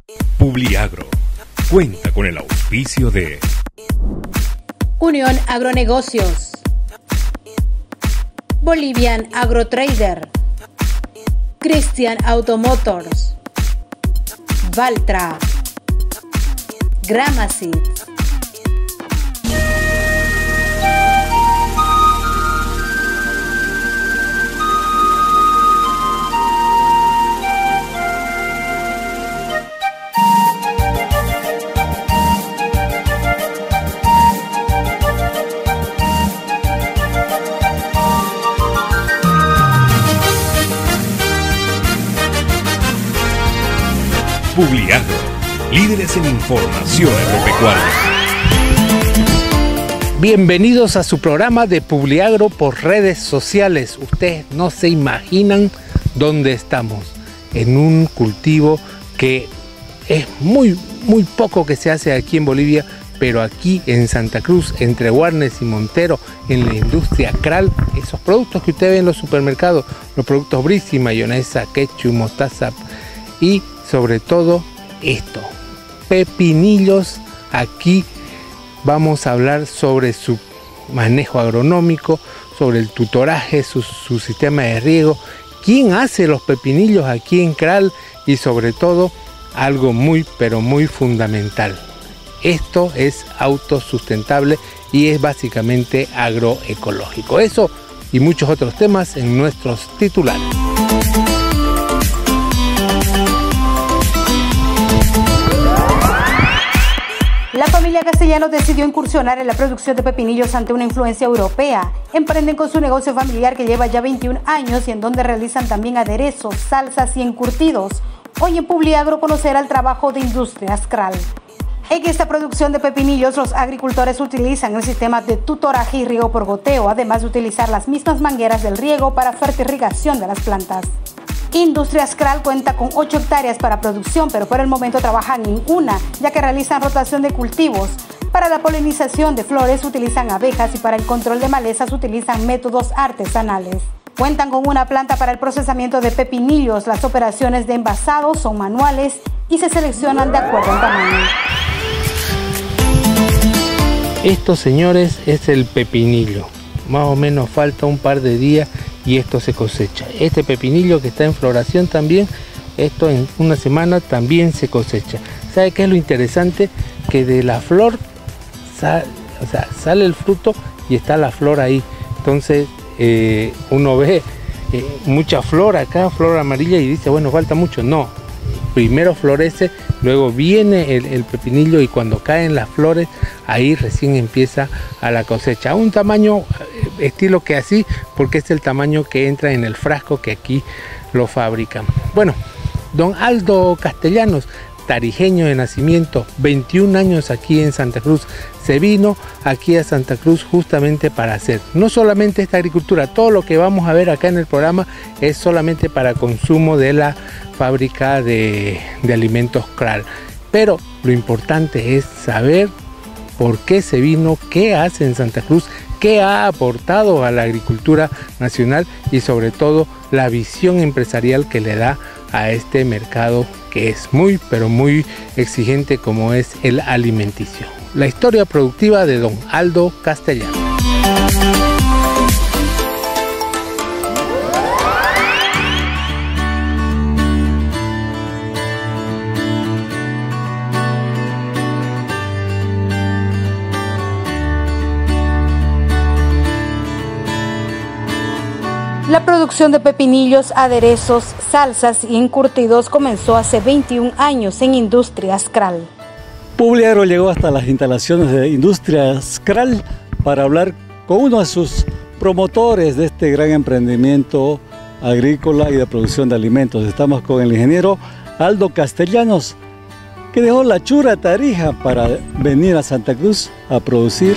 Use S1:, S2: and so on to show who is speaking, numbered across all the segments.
S1: Publiagro cuenta con el auspicio de
S2: Unión Agronegocios, Bolivian AgroTrader, Christian Automotors, Valtra, Gramaseed.
S1: Publiagro, líderes en información agropecuaria.
S3: Bienvenidos a su programa de Publiagro por redes sociales. Ustedes no se imaginan dónde estamos. En un cultivo que es muy poco que se hace aquí en Bolivia, pero aquí en Santa Cruz, entre Guarnes y Montero, en la industria Kral, esos productos que usted ve en los supermercados, los productos Brizzi, mayonesa, ketchup, mostaza y sobre todo esto, pepinillos. Aquí vamos a hablar sobre su manejo agronómico, sobre el tutoraje, su sistema de riego, quién hace los pepinillos aquí en Kral y sobre todo algo muy fundamental. Esto es autosustentable y es básicamente agroecológico. Eso y muchos otros temas en nuestros titulares.
S2: La familia Castellanos decidió incursionar en la producción de pepinillos ante una influencia europea. Emprenden con su negocio familiar que lleva ya 21 años y en donde realizan también aderezos, salsas y encurtidos. Hoy en Publiagro conocerá el trabajo de Industrias Kral. En esta producción de pepinillos, los agricultores utilizan el sistema de tutoraje y riego por goteo, además de utilizar las mismas mangueras del riego para fertirrigación de las plantas. Industrias Kral cuenta con 8 hectáreas para producción, pero por el momento trabajan en una, ya que realizan rotación de cultivos. Para la polinización de flores utilizan abejas y para el control de malezas utilizan métodos artesanales. Cuentan con una planta para el procesamiento de pepinillos. Las operaciones de envasado son manuales y se seleccionan de acuerdo al tamaño.
S3: Esto, señores, es el pepinillo. Más o menos falta un par de días y esto se cosecha. Este pepinillo que está en floración también, esto en una semana también se cosecha. ¿Sabe qué es lo interesante? Que de la flor sale el fruto y está la flor ahí. Entonces uno ve mucha flor acá, flor amarilla, y dice, bueno, falta mucho. No, primero florece, luego viene el pepinillo y cuando caen las flores, ahí recién empieza a la cosecha. A un tamaño estilo que así, porque es el tamaño que entra en el frasco que aquí lo fabrican. Bueno, don Aldo Castellanos, tarijeño de nacimiento, 21 años aquí en Santa Cruz, se vino aquí a Santa Cruz justamente para hacer no solamente esta agricultura, todo lo que vamos a ver acá en el programa es solamente para consumo de la fábrica de alimentos Kral, pero lo importante es saber por qué se vino, qué hace en Santa Cruz, qué ha aportado a la agricultura nacional y sobre todo la visión empresarial que le da a este mercado que es muy exigente como es el alimenticio. La historia productiva de don Aldo Castellanos.
S2: La producción de pepinillos, aderezos, salsas y encurtidos comenzó hace 21 años en Industrias Kral.
S4: Publiagro llegó hasta las instalaciones de Industrias Kral para hablar con uno de sus promotores de este gran emprendimiento agrícola y de producción de alimentos. Estamos con el ingeniero Aldo Castellanos, que dejó la chura Tarija para venir a Santa Cruz a producir.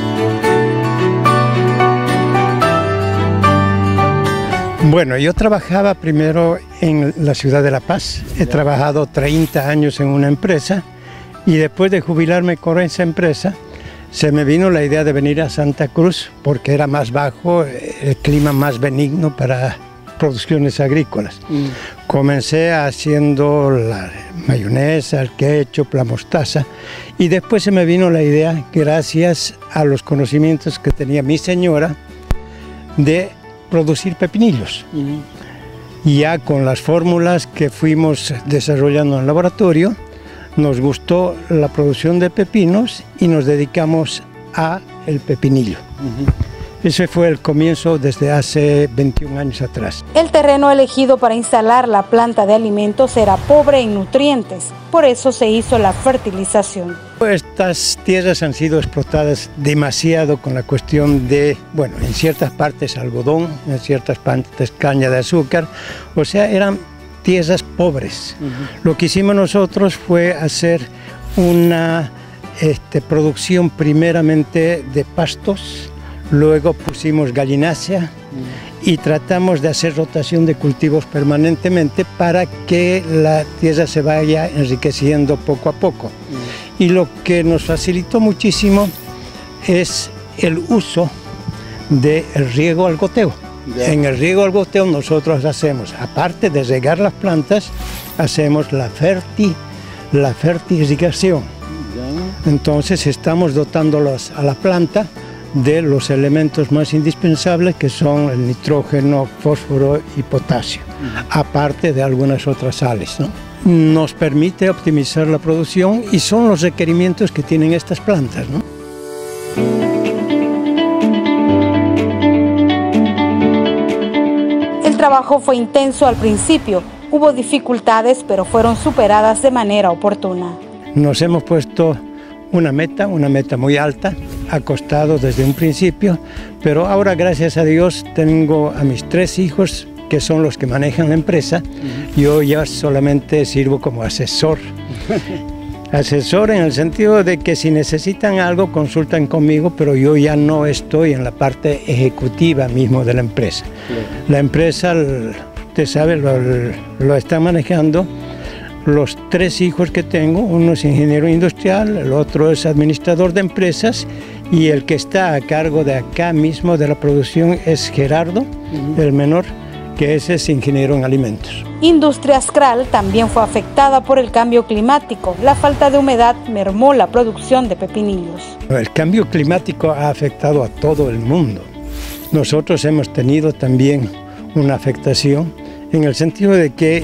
S5: Bueno, yo trabajaba primero en la ciudad de La Paz. He trabajado 30 años en una empresa y después de jubilarme con esa empresa se me vino la idea de venir a Santa Cruz porque era más bajo, el clima más benigno para producciones agrícolas. Comencé haciendo la mayonesa, el ketchup, la mostaza, y después se me vino la idea, gracias a los conocimientos que tenía mi señora, de producir pepinillos. Y ya con las fórmulas que fuimos desarrollando en el laboratorio, nos gustó la producción de pepinos y nos dedicamos a el pepinillo. Ese fue el comienzo desde hace 21 años atrás.
S2: El terreno elegido para instalar la planta de alimentos era pobre en nutrientes, por eso se hizo la fertilización.
S5: Estas tierras han sido explotadas demasiado con la cuestión de, bueno, en ciertas partes algodón, en ciertas partes caña de azúcar, o sea, eran tierras pobres. Lo que hicimos nosotros fue hacer una producción primeramente de pastos, luego pusimos galinácea y tratamos de hacer rotación de cultivos permanentemente para que la tierra se vaya enriqueciendo poco a poco. Y lo que nos facilitó muchísimo es el uso del riego al goteo. En el riego al goteo nosotros hacemos, aparte de regar las plantas, hacemos la fertirrigación. Entonces estamos dotándolos a la planta de los elementos más indispensables, que son el nitrógeno, fósforo y potasio, aparte de algunas otras sales, ¿no? Nos permite optimizar la producción y son los requerimientos que tienen estas plantas, ¿no?
S2: El trabajo fue intenso al principio, hubo dificultades, pero fueron superadas de manera oportuna.
S5: Nos hemos puesto una meta muy alta, acostado desde un principio, pero ahora, gracias a Dios, tengo a mis 3 hijos que son los que manejan la empresa. Yo ya solamente sirvo como asesor. Asesor en el sentido de que si necesitan algo consultan conmigo, pero yo ya no estoy en la parte ejecutiva mismo de la empresa. La empresa, usted sabe, lo está manejando los 3 hijos que tengo. Uno es ingeniero industrial, el otro es administrador de empresas, y el que está a cargo de acá mismo de la producción es Gerardo, el menor, que ese es ingeniero en alimentos.
S2: Industrias Kral también fue afectada por el cambio climático. La falta de humedad mermó la producción de pepinillos.
S5: El cambio climático ha afectado a todo el mundo. Nosotros hemos tenido también una afectación en el sentido de que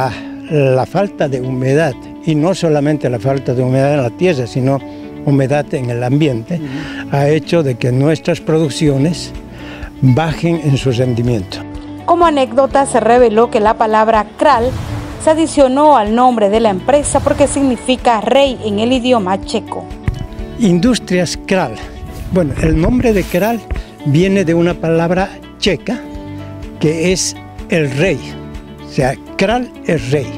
S5: la falta de humedad, y no solamente la falta de humedad en la tierra, sino humedad en el ambiente, ha hecho de que nuestras producciones bajen en su rendimiento.
S2: Como anécdota, se reveló que la palabra Kral se adicionó al nombre de la empresa porque significa rey en el idioma checo.
S5: Industrias Kral. Bueno, el nombre de Kral viene de una palabra checa que es el rey. O sea, Kral es rey.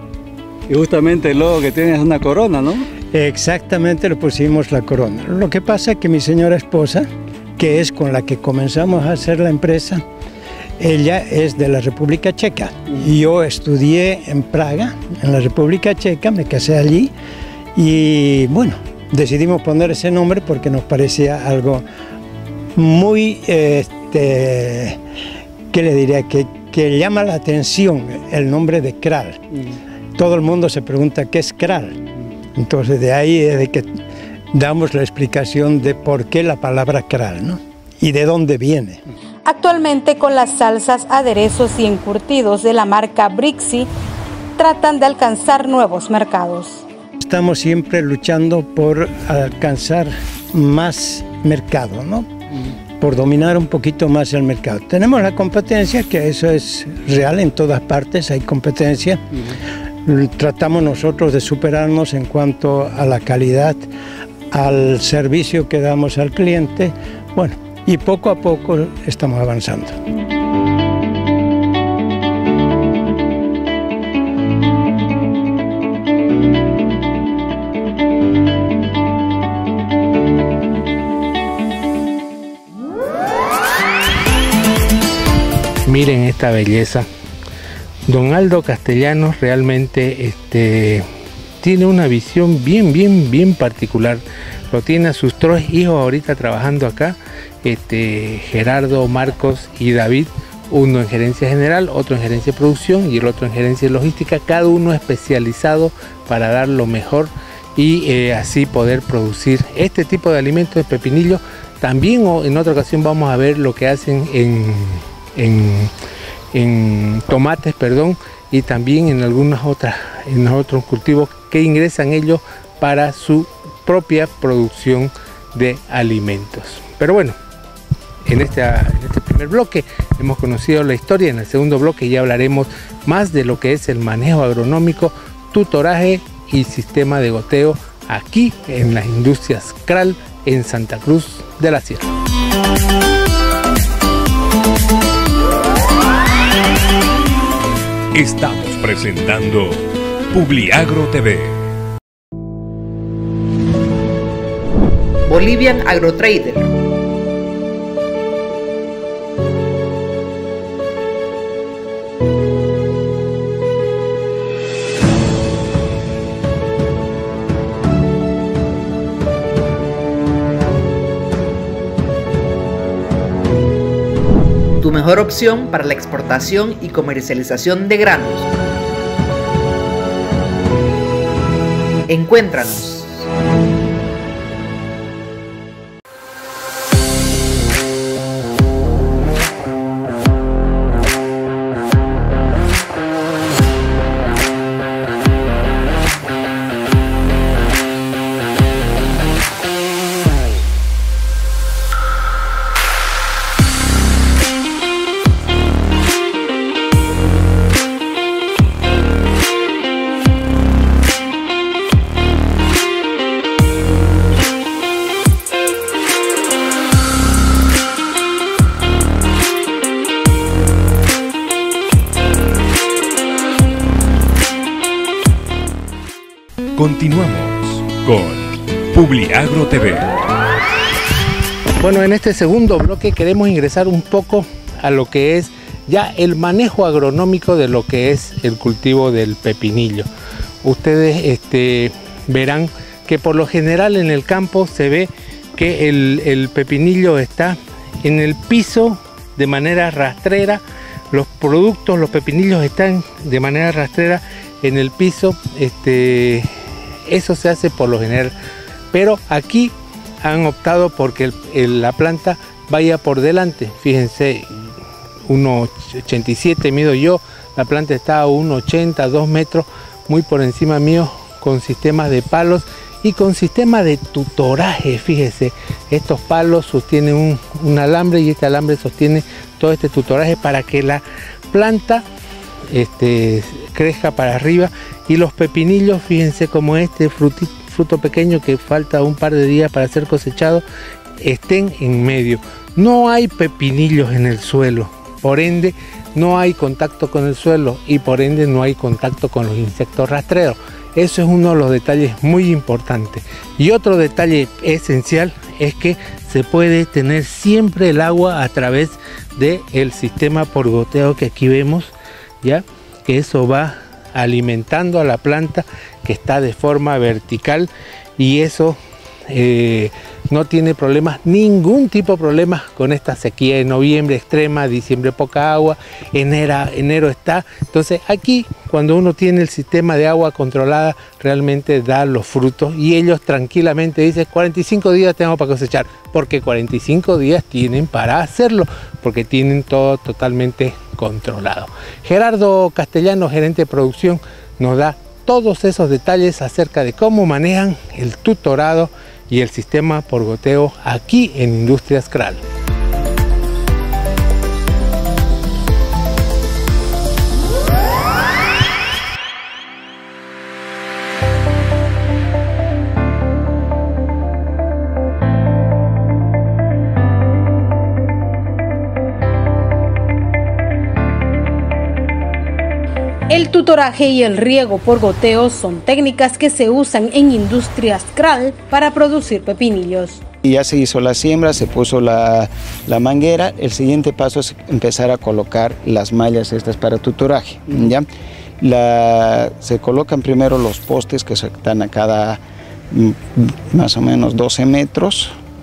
S4: Y justamente el logo que tiene es una corona, ¿no?
S5: Exactamente, le pusimos la corona. Lo que pasa es que mi señora esposa, que es con la que comenzamos a hacer la empresa, ella es de la República Checa. Yo estudié en Praga, en la República Checa, me casé allí y bueno, decidimos poner ese nombre porque nos parecía algo muy, ¿qué le diría? Que llama la atención el nombre de Kral. Todo el mundo se pregunta qué es Kral. Entonces de ahí es de que damos la explicación de por qué la palabra Kral, ¿no? Y de dónde viene.
S2: Actualmente, con las salsas, aderezos y encurtidos de la marca Brixi, tratan de alcanzar nuevos mercados.
S5: Estamos siempre luchando por alcanzar más mercado, ¿no? Por dominar un poquito más el mercado. Tenemos la competencia, que eso es real, en todas partes hay competencia. Tratamos nosotros de superarnos en cuanto a la calidad, al servicio que damos al cliente, bueno, y poco a poco estamos avanzando.
S3: Miren esta belleza. Don Aldo Castellanos realmente tiene una visión bien particular. Lo tiene a sus 3 hijos ahorita trabajando acá, Gerardo, Marcos y David, uno en gerencia general, otro en gerencia de producción y el otro en gerencia de logística, cada uno especializado para dar lo mejor y así poder producir este tipo de alimentos de pepinillo. También en otra ocasión vamos a ver lo que hacen en tomates, perdón, y también en otros cultivos que ingresan ellos para su propia producción de alimentos. Pero bueno, en este primer bloque hemos conocido la historia. En el segundo bloque ya hablaremos más de lo que es el manejo agronómico, tutoraje y sistema de goteo aquí en las industrias CRAL en Santa Cruz de la Sierra.
S1: Estamos presentando Publiagro TV.
S6: Bolivian AgroTrader. Tu mejor opción para la exportación y comercialización de granos. Encuéntranos.
S1: Continuamos con Publiagro TV.
S3: Bueno, en este segundo bloque queremos ingresar un poco a lo que es ya el manejo agronómico de lo que es el cultivo del pepinillo. Ustedes verán que por lo general en el campo se ve que el pepinillo está en el piso de manera rastrera. Los productos, los pepinillos están de manera rastrera en el piso. Eso se hace por lo general, pero aquí han optado porque la planta vaya por delante. Fíjense, 1,87 mido yo, la planta está a 1,80, 2 metros, muy por encima mío, con sistemas de palos y con sistema de tutoraje. Fíjese, estos palos sostienen un alambre y este alambre sostiene todo este tutoraje para que la planta crezca para arriba. Y los pepinillos, fíjense como este fruto pequeño que falta un par de días para ser cosechado, estén en medio. No hay pepinillos en el suelo, por ende no hay contacto con el suelo y por ende no hay contacto con los insectos rastreros. Eso es uno de los detalles muy importantes. Y otro detalle esencial es que se puede tener siempre el agua a través del sistema por goteo que aquí vemos, ya que eso va alimentando a la planta que está de forma vertical y eso no tiene problemas, ningún tipo de problemas con esta sequía de noviembre extrema, diciembre poca agua, enero está. Entonces aquí cuando uno tiene el sistema de agua controlada realmente da los frutos y ellos tranquilamente dicen 45 días tengo para cosechar, porque 45 días tienen para hacerlo, porque tienen todo totalmente controlado. Gerardo Castellano, gerente de producción, nos da todos esos detalles acerca de cómo manejan el tutorado y el sistema por goteo aquí en Industrias CRAL.
S2: El tutoraje y el riego por goteo son técnicas que se usan en Industrias CRAL para producir pepinillos.
S7: Y ya se hizo la siembra, se puso la manguera. El siguiente paso es empezar a colocar las mallas estas para tutoraje, ¿ya? Se colocan primero los postes que están a cada más o menos 12 metros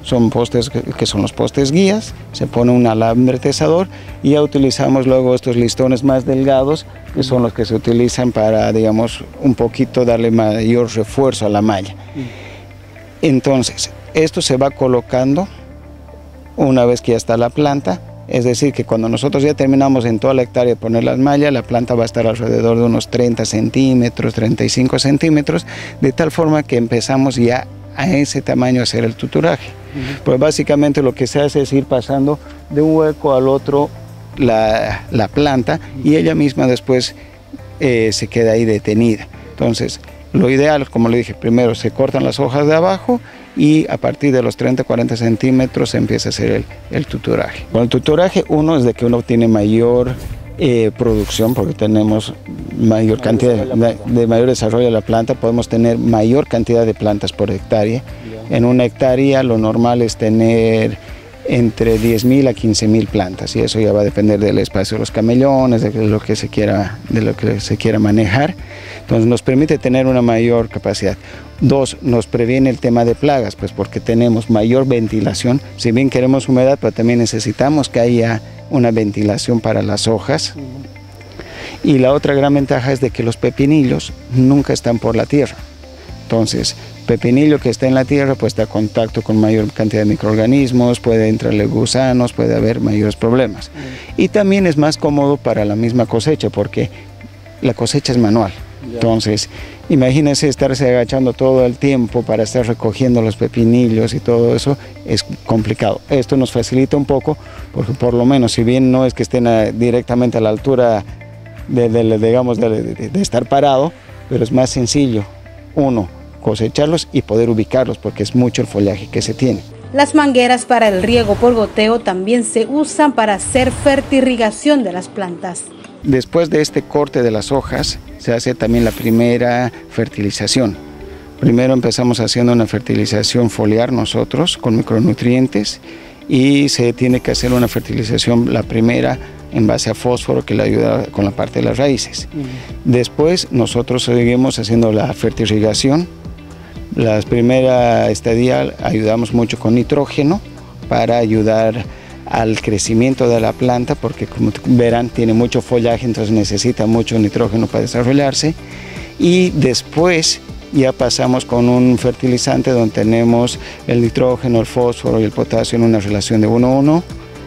S7: son postes que son los postes guías, se pone un alambre tesador y ya utilizamos luego estos listones más delgados, que son los que se utilizan para, digamos, un poquito darle mayor refuerzo a la malla. Entonces, esto se va colocando una vez que ya está la planta, es decir, que cuando nosotros ya terminamos en toda la hectárea de poner las mallas, la planta va a estar alrededor de unos 30 centímetros, 35 centímetros, de tal forma que empezamos ya a ese tamaño a hacer el tuturaje. Pues básicamente lo que se hace es ir pasando de un hueco al otro la planta y ella misma después se queda ahí detenida. Entonces, lo ideal, como le dije, primero se cortan las hojas de abajo y a partir de los 30-40 centímetros se empieza a hacer el tuturaje. Con el tuturaje, uno es de que uno tiene mayor producción, porque tenemos mayor cantidad de mayor desarrollo de la planta, podemos tener mayor cantidad de plantas por hectárea. En una hectárea lo normal es tener entre 10.000 a 15.000 plantas y eso ya va a depender del espacio de los camellones, de lo que se quiera manejar. Entonces nos permite tener una mayor capacidad. Dos, nos previene el tema de plagas, pues porque tenemos mayor ventilación. Si bien queremos humedad, pero también necesitamos que haya una ventilación para las hojas. Y la otra gran ventaja es de que los pepinillos nunca están por la tierra. Entonces, pepinillo que está en la tierra pues está en contacto con mayor cantidad de microorganismos, puede entrarle gusanos, puede haber mayores problemas. Y también es más cómodo para la misma cosecha porque la cosecha es manual. Entonces, imagínense estarse agachando todo el tiempo para estar recogiendo los pepinillos y todo eso, es complicado. Esto nos facilita un poco porque por lo menos, si bien no es que estén directamente a la altura de estar parado, pero es más sencillo, uno, cosecharlos y poder ubicarlos porque es mucho el follaje que se tiene.
S2: Las mangueras para el riego por goteo también se usan para hacer fertirrigación de las plantas.
S7: Después de este corte de las hojas se hace también la primera fertilización. Primero empezamos haciendo una fertilización foliar nosotros con micronutrientes y se tiene que hacer una fertilización, la primera en base a fósforo que le ayuda con la parte de las raíces. Después nosotros seguimos haciendo la fertirrigación. La primera estadía ayudamos mucho con nitrógeno para ayudar al crecimiento de la planta porque como verán tiene mucho follaje, entonces necesita mucho nitrógeno para desarrollarse. Y después ya pasamos con un fertilizante donde tenemos el nitrógeno, el fósforo y el potasio en una relación de 1:1.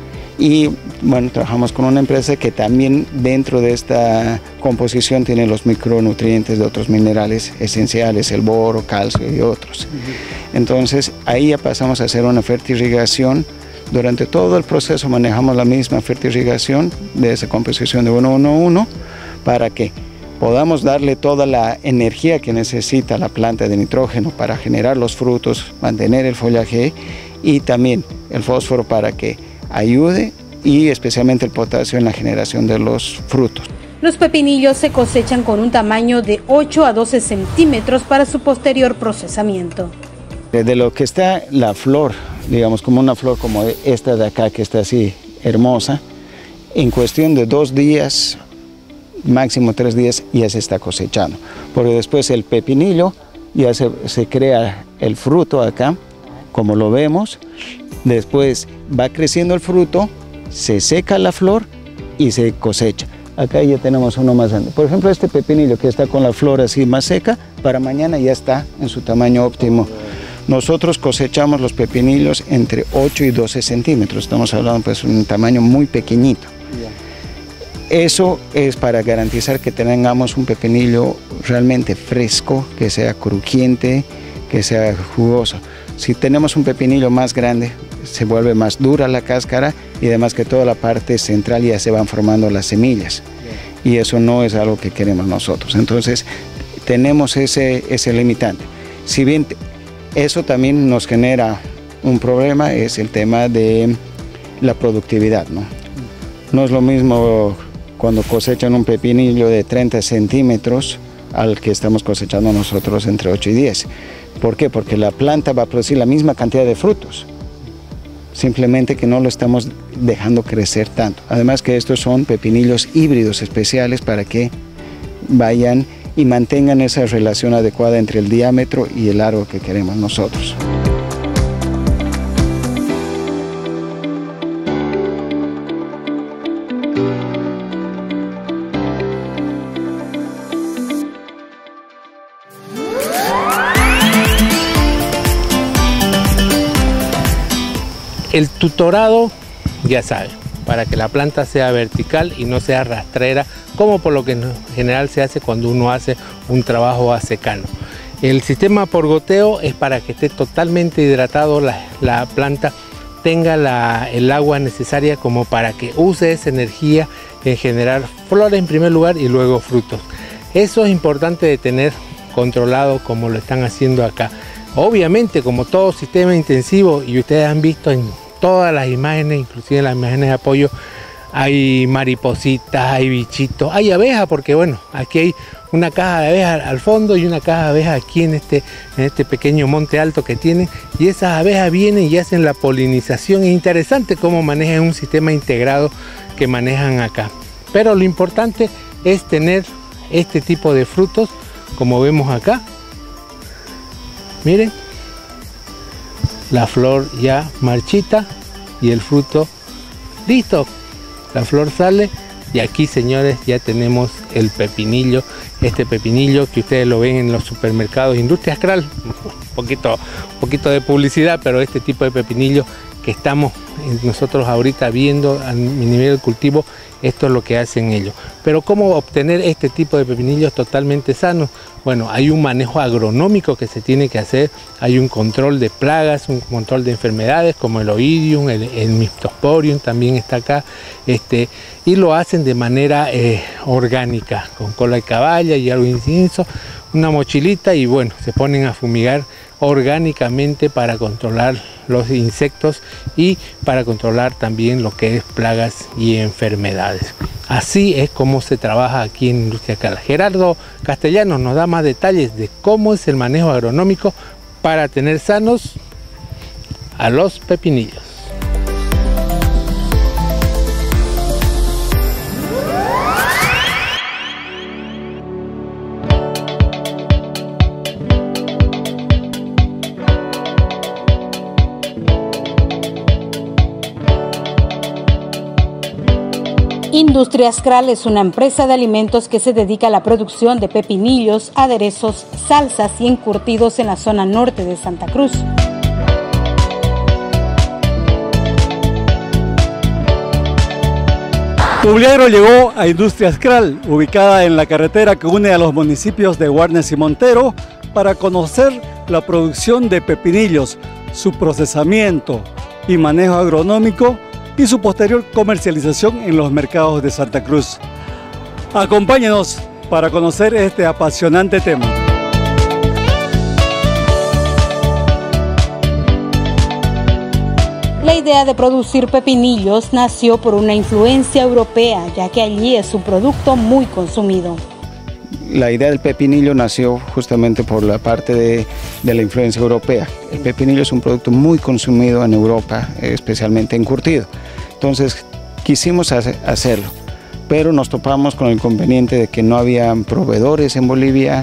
S7: Y bueno, trabajamos con una empresa que también dentro de esta composición tiene los micronutrientes de otros minerales esenciales, el boro, calcio y otros. Entonces ahí ya pasamos a hacer una fertirrigación. Durante todo el proceso manejamos la misma fertirrigación de esa composición de 1:1:1 para que podamos darle toda la energía que necesita la planta de nitrógeno para generar los frutos, mantener el follaje y también el fósforo para que ayude y especialmente el potasio en la generación de los frutos.
S2: Los pepinillos se cosechan con un tamaño de 8 a 12 centímetros para su posterior procesamiento.
S7: De lo que está la flor, digamos como una flor como esta de acá que está así hermosa, en cuestión de 2 días, máximo 3 días ya se está cosechando. Porque después el pepinillo ya se crea el fruto acá, como lo vemos. Después va creciendo el fruto, se seca la flor y se cosecha. Acá ya tenemos uno más grande. Por ejemplo, este pepinillo que está con la flor así más seca, para mañana ya está en su tamaño óptimo. Nosotros cosechamos los pepinillos entre 8 y 12 centímetros. Estamos hablando pues de un tamaño muy pequeñito. Eso es para garantizar que tengamos un pepinillo realmente fresco, que sea crujiente, que sea jugoso. Si tenemos un pepinillo más grande, se vuelve más dura la cáscara y además que toda la parte central ya se van formando las semillas. Y eso no es algo que queremos nosotros. Entonces, tenemos ese limitante. Si bien eso también nos genera un problema, es el tema de la productividad, ¿no? No es lo mismo cuando cosechan un pepinillo de 30 centímetros al que estamos cosechando nosotros entre 8 y 10. ¿Por qué? Porque la planta va a producir la misma cantidad de frutos, simplemente que no lo estamos dejando crecer tanto. Además que estos son pepinillos híbridos especiales para que vayan y mantengan esa relación adecuada entre el diámetro y el largo que queremos nosotros.
S3: El tutorado, ya saben, para que la planta sea vertical y no sea rastrera, como por lo que en general se hace cuando uno hace un trabajo a secano. El sistema por goteo es para que esté totalmente hidratado la planta, tenga el agua necesaria como para que use esa energía en generar flores en primer lugar y luego frutos. Eso es importante de tener controlado como lo están haciendo acá. Obviamente, como todo sistema intensivo, y ustedes han visto en todas las imágenes, inclusive en las imágenes de apoyo, hay maripositas, hay bichitos, hay abejas, porque bueno, aquí hay una caja de abejas al fondo y una caja de abejas aquí en este pequeño monte alto que tienen, y esas abejas vienen y hacen la polinización. Es interesante cómo manejan un sistema integrado que manejan acá, pero lo importante es tener este tipo de frutos como vemos acá. Miren, la flor ya marchita y el fruto listo. La flor sale y aquí, señores, ya tenemos el pepinillo. Este pepinillo que ustedes lo ven en los supermercados Industria Skral, un poquito de publicidad, pero este tipo de pepinillo que estamos nosotros ahorita viendo a mi nivel de cultivo, esto es lo que hacen ellos. Pero ¿cómo obtener este tipo de pepinillos totalmente sanos? Bueno, hay un manejo agronómico que se tiene que hacer, hay un control de plagas, un control de enfermedades como el oidium, el mystosporium también está acá, y lo hacen de manera orgánica, con cola de caballa y algo de incienso, una mochilita, y bueno, se ponen a fumigar orgánicamente para controlar los insectos y para controlar también lo que es plagas y enfermedades. Así es como se trabaja aquí en Industria Skral. Gerardo Castellanos nos da más detalles de cómo es el manejo agronómico para tener sanos a los pepinillos.
S2: Industria Skral es una empresa de alimentos que se dedica a la producción de pepinillos, aderezos, salsas y encurtidos en la zona norte de Santa Cruz.
S4: Publiagro llegó a Industria Skral, ubicada en la carretera que une a los municipios de Guarnes y Montero, para conocer la producción de pepinillos, su procesamiento y manejo agronómico y su posterior comercialización en los mercados de Santa Cruz. Acompáñenos para conocer este apasionante tema.
S2: La idea de producir pepinillos nació por una influencia europea, ya que allí es un producto muy consumido.
S7: La idea del pepinillo nació justamente por la parte de la influencia europea. El pepinillo es un producto muy consumido en Europa, especialmente encurtido. Entonces quisimos hacerlo, pero nos topamos con el inconveniente de que no había proveedores en Bolivia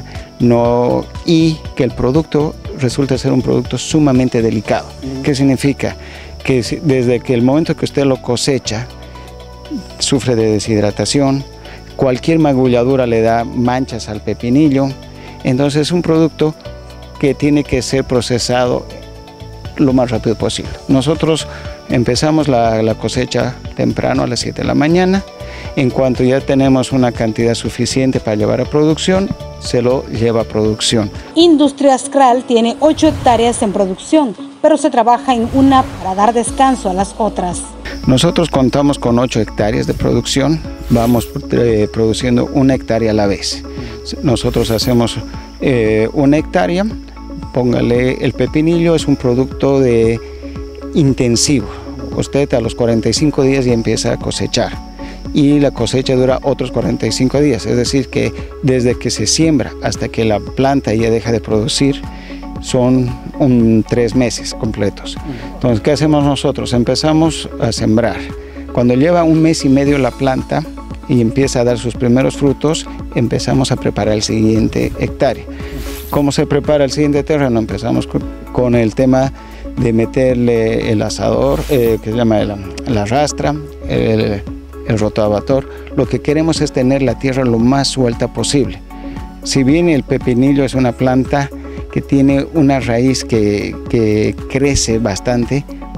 S7: y que el producto resulta ser un producto sumamente delicado. ¿Qué significa? Que desde que el momento que usted lo cosecha, sufre de deshidratación, cualquier magulladura le da manchas al pepinillo, entonces es un producto que tiene que ser procesado lo más rápido posible. Nosotros empezamos la cosecha temprano a las 7 de la mañana, en cuanto ya tenemos una cantidad suficiente para llevar a producción, se lo lleva a producción.
S2: Industria Skral tiene 8 hectáreas en producción, pero se trabaja en una para dar descanso a las otras.
S7: Nosotros contamos con 8 hectáreas de producción, vamos produciendo 1 hectárea a la vez. Nosotros hacemos 1 hectárea, póngale el pepinillo, es un producto intensivo. Usted a los 45 días ya empieza a cosechar y la cosecha dura otros 45 días, es decir que desde que se siembra hasta que la planta ya deja de producir son 3 meses completos. Entonces, ¿qué hacemos nosotros? Empezamos a sembrar. Cuando lleva 1 mes y medio la planta y empieza a dar sus primeros frutos, empezamos a preparar el siguiente hectárea. ¿Cómo se prepara el siguiente terreno? Empezamos con el tema de meterle el asador, que se llama la rastra, el rotavator. Lo que queremos es tener la tierra lo más suelta posible. Si bien el pepinillo es una planta que tiene una raíz que crece bastante,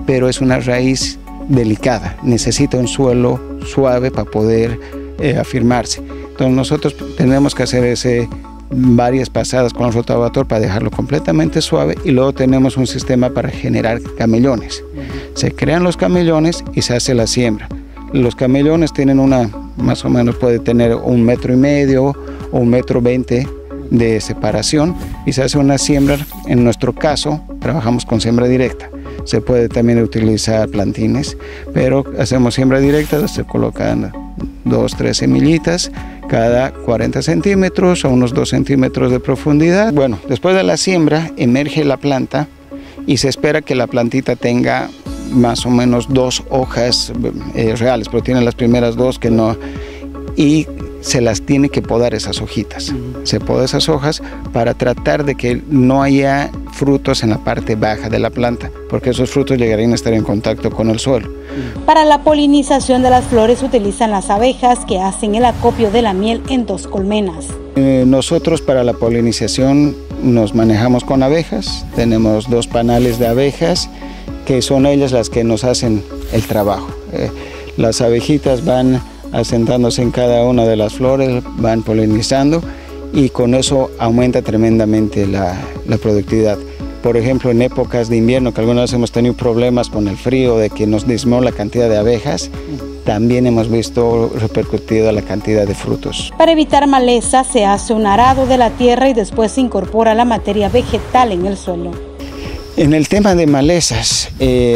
S7: pero es una raíz delicada, necesita un suelo suave para poder afirmarse. Entonces nosotros tenemos que hacer varias pasadas con el rotavator para dejarlo completamente suave, y luego tenemos un sistema para generar camellones. Se crean los camellones y se hace la siembra. Los camellones tienen más o menos puede tener 1,5 metros o 1,20 metros de separación, y se hace una siembra. En nuestro caso trabajamos con siembra directa. Se puede también utilizar plantines, pero hacemos siembra directa. Se colocan 2-3 semillitas cada 40 centímetros o unos 2 centímetros de profundidad. Bueno, después de la siembra emerge la planta y se espera que la plantita tenga más o menos 2 hojas reales, pero tiene las primeras 2 que no, y se las tiene que podar esas hojitas. Se poda esas hojas para tratar de que no haya frutos en la parte baja de la planta, porque esos frutos llegarían a estar en contacto con el suelo.
S2: Para la polinización de las flores utilizan las abejas, que hacen el acopio de la miel en 2 colmenas.
S7: Nosotros para la polinización nos manejamos con abejas. Tenemos 2 panales de abejas, que son ellas las que nos hacen el trabajo. Las abejitas van asentándose en cada una de las flores, van polinizando, y con eso aumenta tremendamente la productividad. Por ejemplo, en épocas de invierno, que algunas veces hemos tenido problemas con el frío, de que nos disminuyó la cantidad de abejas, también hemos visto repercutido la cantidad de frutos.
S2: Para evitar maleza, se hace un arado de la tierra y después se incorpora la materia vegetal en el suelo.
S7: En el tema de malezas,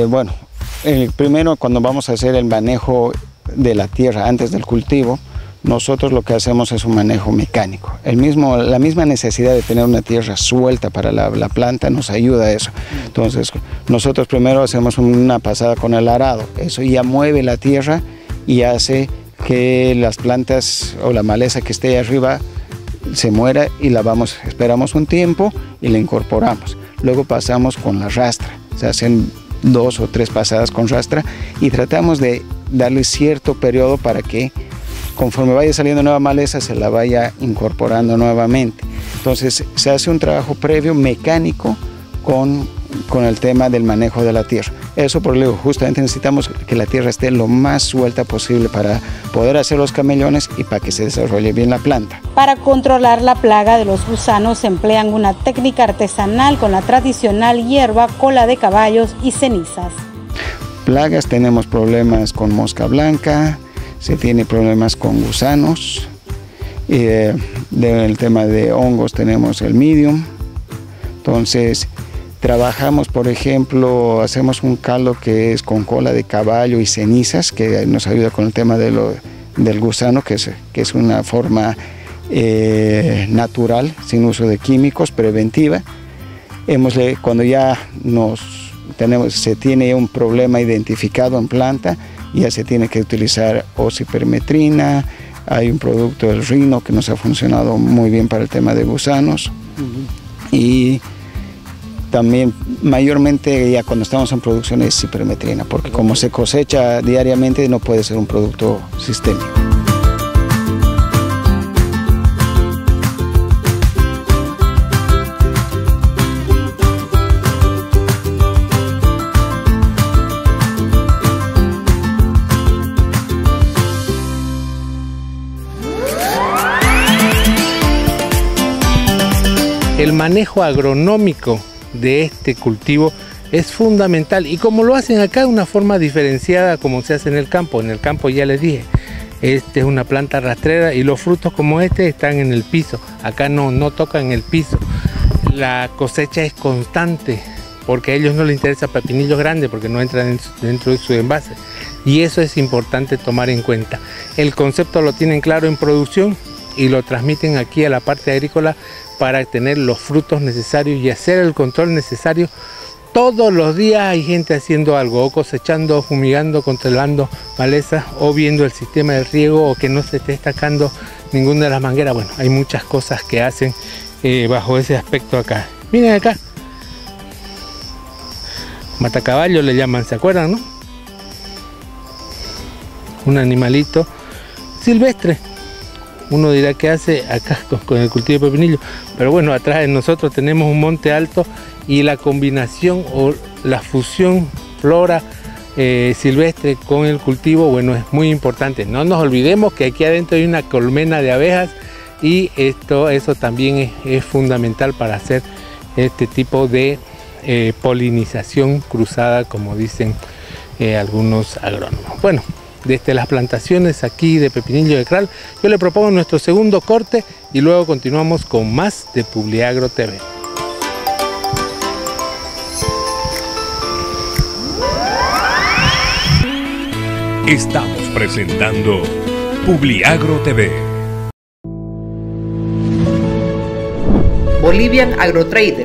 S7: primero, cuando vamos a hacer el manejo de la tierra antes del cultivo, nosotros lo que hacemos es un manejo mecánico. La misma necesidad de tener una tierra suelta para la planta nos ayuda a eso. Entonces, nosotros primero hacemos una pasada con el arado. Eso ya mueve la tierra y hace que las plantas o la maleza que esté ahí arriba se muera, y esperamos un tiempo y la incorporamos. Luego pasamos con la rastra. Se hacen 2 o 3 pasadas con rastra y tratamos de darle cierto periodo para que conforme vaya saliendo nueva maleza se la vaya incorporando nuevamente. Entonces se hace un trabajo previo mecánico con el tema del manejo de la tierra. Eso por lo justamente necesitamos que la tierra esté lo más suelta posible para poder hacer los camellones y para que se desarrolle bien la planta.
S2: Para controlar la plaga de los gusanos se emplean una técnica artesanal con la tradicional hierba, cola de caballos y cenizas.
S7: Plagas, tenemos problemas con mosca blanca, se tiene problemas con gusanos, del tema de hongos tenemos el medium. Entonces trabajamos, por ejemplo, hacemos un caldo que es con cola de caballo y cenizas, que nos ayuda con el tema del gusano, que es una forma natural, sin uso de químicos, preventiva. Cuando ya se tiene un problema identificado en planta, ya se tiene que utilizar osipermetrina. Hay un producto del Rino que nos ha funcionado muy bien para el tema de gusanos. Y también mayormente ya cuando estamos en producción es cipermetrina, porque como se cosecha diariamente no puede ser un producto sistémico.
S3: El manejo agronómico de este cultivo es fundamental, y como lo hacen acá de una forma diferenciada como se hace en el campo. En el campo ya les dije, este es una planta rastrera y los frutos como este están en el piso. Acá no tocan el piso. La cosecha es constante porque a ellos no les interesa pepinillos grandes porque no entran dentro de su envase, y eso es importante tomar en cuenta. El concepto lo tienen claro en producción y lo transmiten aquí a la parte agrícola para tener los frutos necesarios y hacer el control necesario. Todos los días hay gente haciendo algo, o cosechando, fumigando, controlando malezas, o viendo el sistema de riego, o que no se esté destacando ninguna de las mangueras. Bueno, hay muchas cosas que hacen bajo ese aspecto acá. Miren acá, matacaballo le llaman, ¿se acuerdan, no? Un animalito silvestre. Uno dirá que hace acá con el cultivo de pepinillo, pero bueno, atrás de nosotros tenemos un monte alto, y la combinación o la fusión flora silvestre con el cultivo, bueno, es muy importante. No nos olvidemos que aquí adentro hay una colmena de abejas y eso también es fundamental para hacer este tipo de polinización cruzada, como dicen algunos agrónomos. Bueno, desde las plantaciones aquí de pepinillo de Kral, yo le propongo nuestro segundo corte y luego continuamos con más de Publiagro TV.
S1: Estamos presentando Publiagro TV.
S6: Bolivian AgroTrader.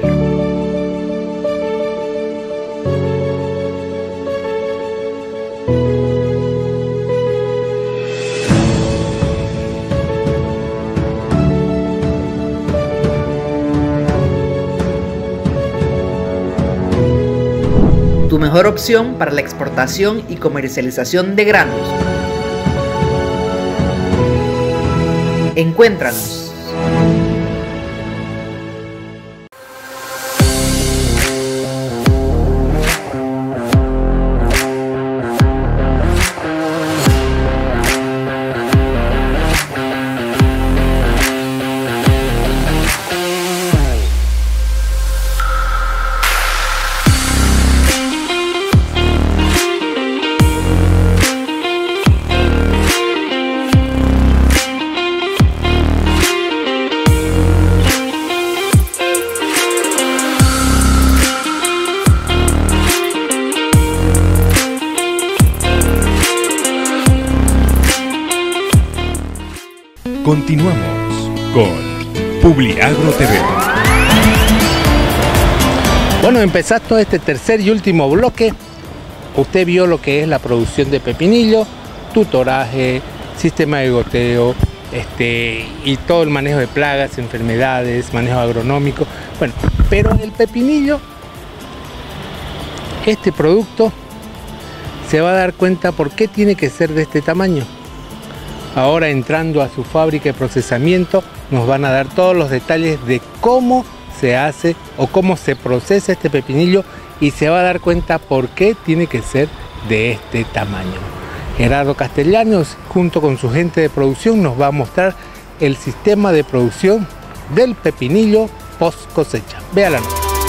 S6: Tu mejor opción para la exportación y comercialización de granos. Encuéntranos.
S1: Continuamos con Publiagro TV.
S3: Bueno, empezar todo este tercer y último bloque. Usted vio lo que es la producción de pepinillo, tutoraje, sistema de goteo, y todo el manejo de plagas, enfermedades, manejo agronómico. Bueno, pero el pepinillo, este producto, se va a dar cuenta por qué tiene que ser de este tamaño. Ahora, entrando a su fábrica de procesamiento, nos van a dar todos los detalles de cómo se hace o cómo se procesa este pepinillo y se va a dar cuenta por qué tiene que ser de este tamaño. Gerardo Castellanos, junto con su gente de producción, nos va a mostrar el sistema de producción del pepinillo post cosecha. Véala.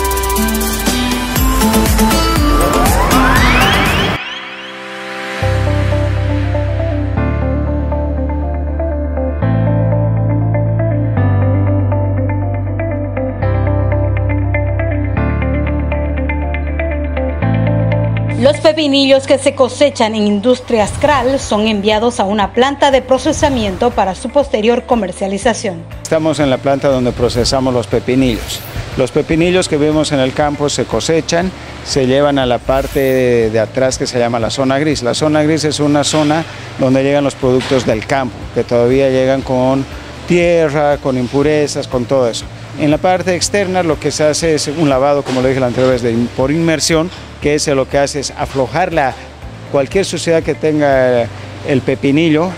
S2: Los pepinillos que se cosechan en Industrias Kral son enviados a una planta de procesamiento para su posterior comercialización.
S7: Estamos en la planta donde procesamos los pepinillos. Los pepinillos que vemos en el campo se cosechan, se llevan a la parte de atrás que se llama la zona gris. La zona gris es una zona donde llegan los productos del campo, que todavía llegan con tierra, con impurezas, con todo eso. En la parte externa lo que se hace es un lavado, como lo dije la anterior vez, por inmersión, que es lo que hace es aflojar cualquier suciedad que tenga el pepinillo,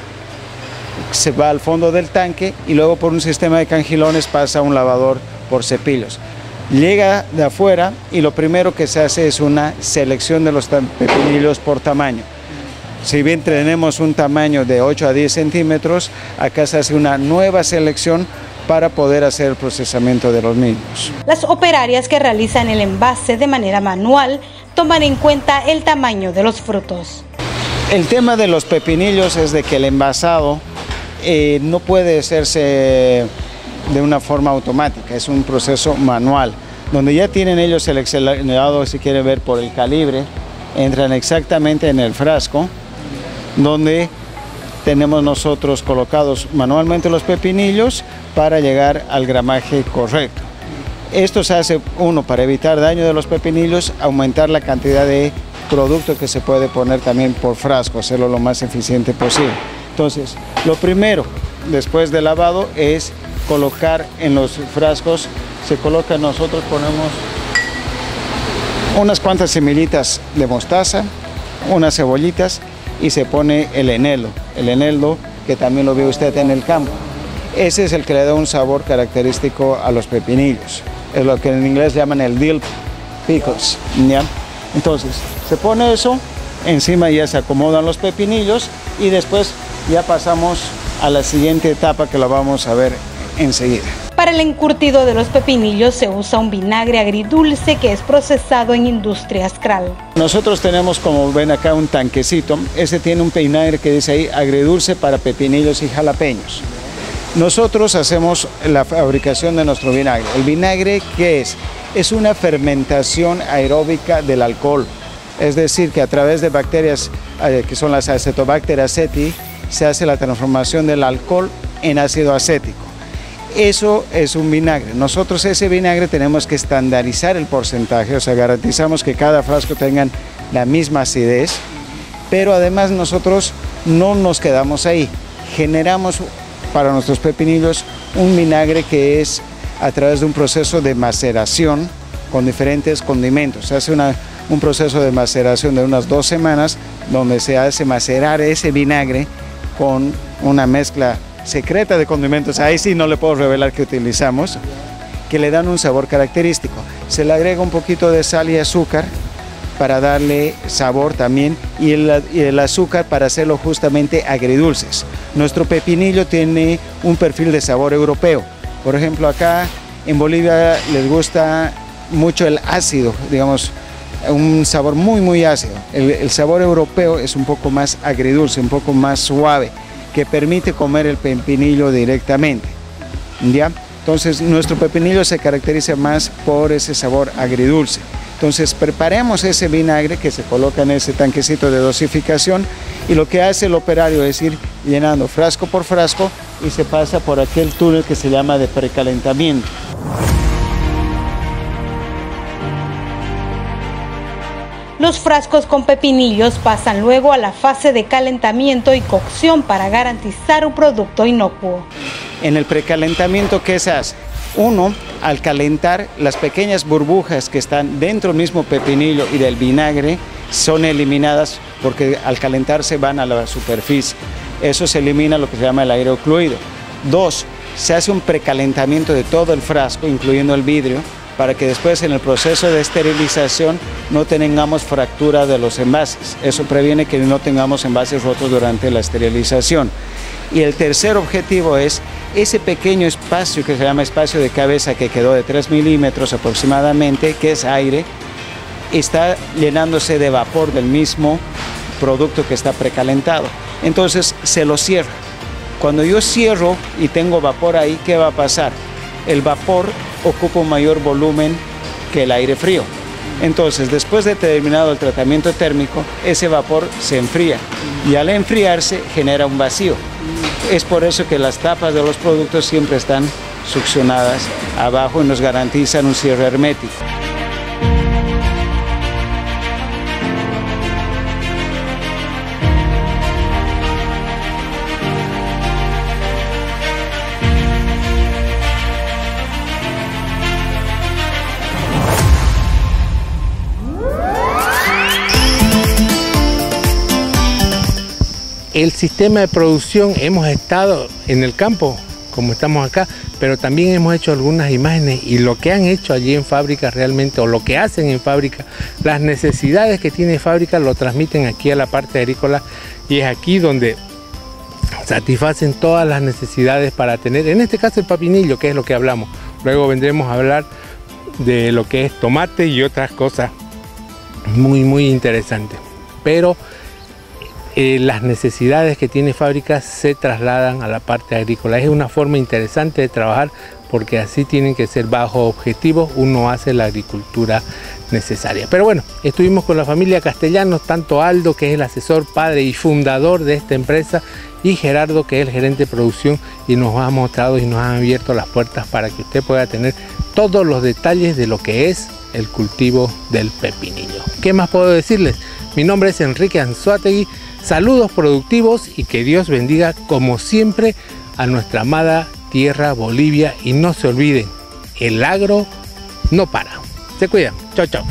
S7: se va al fondo del tanque y luego por un sistema de cangilones pasa a un lavador por cepillos. Llega de afuera y lo primero que se hace es una selección de los pepinillos por tamaño. Si bien tenemos un tamaño de 8 a 10 centímetros, acá se hace una nueva selección para poder hacer el procesamiento de los mismos.
S2: Las operarias que realizan el envase de manera manual toman en cuenta el tamaño de los frutos.
S7: El tema de los pepinillos es de que el envasado no puede hacerse de una forma automática, es un proceso manual, donde ya tienen ellos seleccionado, si quieren ver por el calibre, entran exactamente en el frasco, donde tenemos nosotros colocados manualmente los pepinillos para llegar al gramaje correcto. Esto se hace, uno, para evitar daño de los pepinillos, aumentar la cantidad de producto que se puede poner también por frasco, hacerlo lo más eficiente posible. Entonces, lo primero, después del lavado, es colocar en los frascos, nosotros ponemos unas cuantas semillitas de mostaza, unas cebollitas y se pone el eneldo que también lo ve usted en el campo. Ese es el que le da un sabor característico a los pepinillos. Es lo que en inglés llaman el dill pickles, ¿ya? Entonces se pone eso, encima ya se acomodan los pepinillos y después ya pasamos a la siguiente etapa que la vamos a ver enseguida.
S2: Para el encurtido de los pepinillos se usa un vinagre agridulce que es procesado en Industria Skral.
S7: Nosotros tenemos, como ven acá, un tanquecito. Ese tiene un vinagre que dice ahí agridulce para pepinillos y jalapeños. Nosotros hacemos la fabricación de nuestro vinagre. ¿El vinagre qué es? Es una fermentación aeróbica del alcohol. Es decir, que a través de bacterias que son las Acetobacter aceti se hace la transformación del alcohol en ácido acético. Eso es un vinagre. Nosotros ese vinagre tenemos que estandarizar el porcentaje, o sea, garantizamos que cada frasco tenga la misma acidez, pero además nosotros no nos quedamos ahí. Generamos para nuestros pepinillos un vinagre que es a través de un proceso de maceración con diferentes condimentos. Se hace un proceso de maceración de unas 2 semanas donde se hace macerar ese vinagre con una mezcla secreta de condimentos, ahí sí no le puedo revelar que utilizamos, que le dan un sabor característico. Se le agrega un poquito de sal y azúcar para darle sabor también y el azúcar para hacerlo justamente agridulces. Nuestro pepinillo tiene un perfil de sabor europeo. Por ejemplo, acá en Bolivia les gusta mucho el ácido, digamos, un sabor muy ácido. El sabor europeo es un poco más agridulce, un poco más suave, que permite comer el pepinillo directamente, ¿ya? Entonces nuestro pepinillo se caracteriza más por ese sabor agridulce. Entonces preparemos ese vinagre que se coloca en ese tanquecito de dosificación y lo que hace el operario es ir llenando frasco por frasco y se pasa por aquel túnel que se llama de precalentamiento.
S2: Los frascos con pepinillos pasan luego a la fase de calentamiento y cocción para garantizar un producto inocuo.
S7: En el precalentamiento, ¿qué se hace? Uno, al calentar, las pequeñas burbujas que están dentro del mismo pepinillo y del vinagre son eliminadas porque al calentarse van a la superficie. Eso se elimina lo que se llama el aire ocluido. Dos, se hace un precalentamiento de todo el frasco, incluyendo el vidrio, para que después en el proceso de esterilización no tengamos fractura de los envases. Eso previene que no tengamos envases rotos durante la esterilización. Y el tercer objetivo es ese pequeño espacio que se llama espacio de cabeza que quedó de 3 milímetros aproximadamente, que es aire, está llenándose de vapor del mismo producto que está precalentado. Entonces se lo cierra. Cuando yo cierro y tengo vapor ahí, ¿qué va a pasar? El vapor ocupa un mayor volumen que el aire frío. Entonces, después de terminado el tratamiento térmico, ese vapor se enfría y al enfriarse genera un vacío. Es por eso que las tapas de los productos siempre están succionadas abajo y nos garantizan un cierre hermético.
S3: El sistema de producción, hemos estado en el campo, como estamos acá, pero también hemos hecho algunas imágenes y lo que han hecho allí en fábrica realmente, o lo que hacen en fábrica, las necesidades que tiene fábrica lo transmiten aquí a la parte agrícola y es aquí donde satisfacen todas las necesidades para tener, en este caso el pepinillo, que es lo que hablamos. Luego vendremos a hablar de lo que es tomate y otras cosas muy interesantes. Pero las necesidades que tiene fábrica se trasladan a la parte agrícola. Es una forma interesante de trabajar porque así tienen que ser bajo objetivos, uno hace la agricultura necesaria. Pero bueno, estuvimos con la familia Castellanos, tanto Aldo, que es el asesor, padre y fundador de esta empresa, y Gerardo, que es el gerente de producción, y nos ha mostrado y nos han abierto las puertas para que usted pueda tener todos los detalles de lo que es el cultivo del pepinillo. ¿Qué más puedo decirles? Mi nombre es Enrique Anzoátegui. Saludos productivos y que Dios bendiga como siempre a nuestra amada tierra Bolivia y no se olviden, el agro no para. Se cuidan. Chao, chao.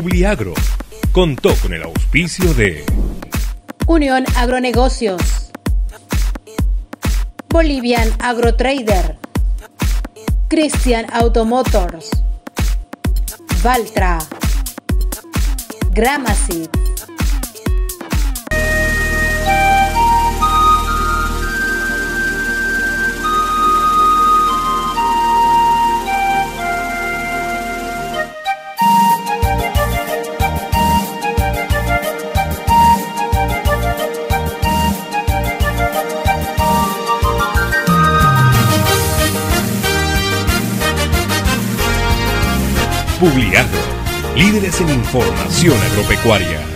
S1: Publiagro contó con el auspicio de
S2: Unión Agronegocios, Bolivian AgroTrader, Christian Automotors, Valtra, Gramaseed.
S1: Publiagro, líderes en información agropecuaria.